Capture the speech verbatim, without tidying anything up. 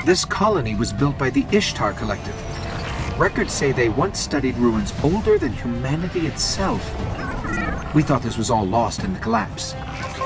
This colony was built by the Ishtar Collective. Records say they once studied ruins older than humanity itself. We thought this was all lost in the collapse.